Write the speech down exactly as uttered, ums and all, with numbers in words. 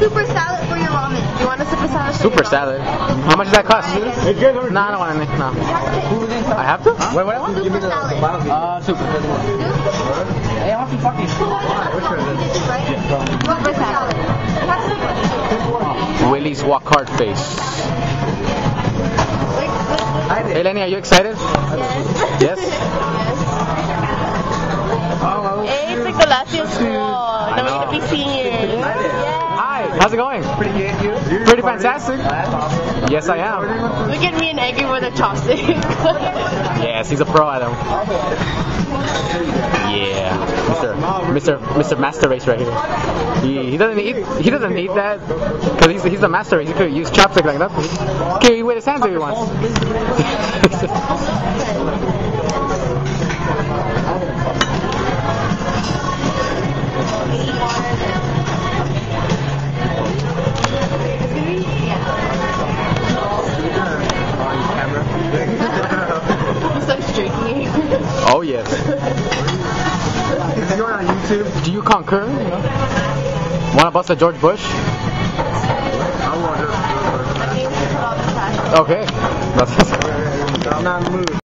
super salad for your ramen. Do you want a super salad? For Super your salad. How much does that cost? No, I don't want any. No. I have to? What, what I want? Super salad. Uh, super. Hey, I want some fucking. Super salad. Willie's walk hard face. Hey Lenny, are you excited? Yes. Yes? Hey, it's like the last day of school. Now we're gonna be seniors. Hi, how's it going? Pretty good, you? Pretty fantastic. Yes, I am. Look at me and Eggy with a chopstick. Yes, he's a pro at them. Yeah, Mister Mister Mister Master Race right here. He, he doesn't need he doesn't need that because he's he's the master race. He could use chopstick like that. Can he with his hands if he wants? He starts drinking. Oh yes. Is he going on YouTube? Do you concur? Want to bust a George Bush? I want to. Okay. That's I'm not in the mood.